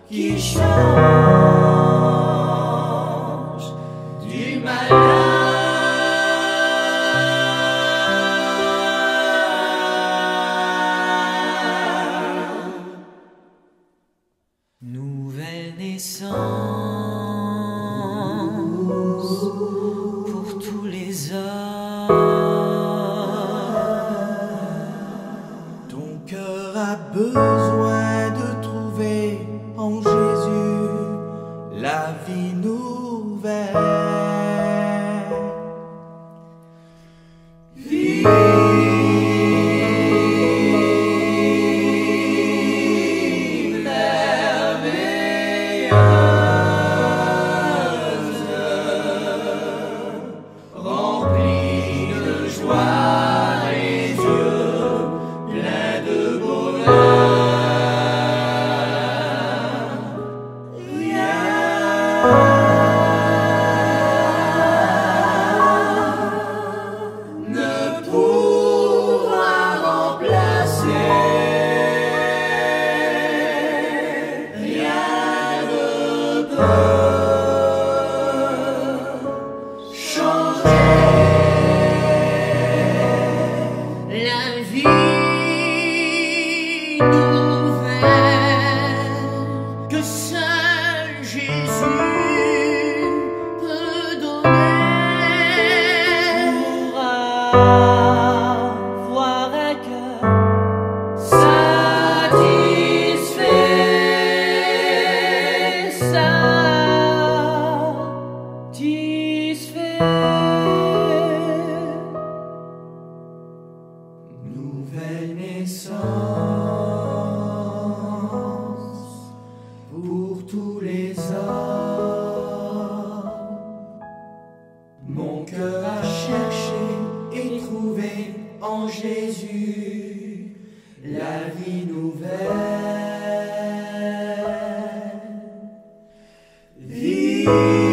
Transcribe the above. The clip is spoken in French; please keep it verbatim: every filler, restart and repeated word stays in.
qui change du malheur. Nouvelle naissance pour tous les hommes. Ton cœur a besoin de trouver en Jésus la vie nouvelle. Vive merveilleuse, remplie de joie, les yeux pleins de bonheur. Rien ne pourra remplacer, rien ne peut changer la vie nouvelle que seul Jésus peut donner. Pour avoir un cœur satisfait, satisfait. Nouvelle naissance pour tous les hommes. Mon cœur a cherché et trouvé en Jésus la vie nouvelle. Vive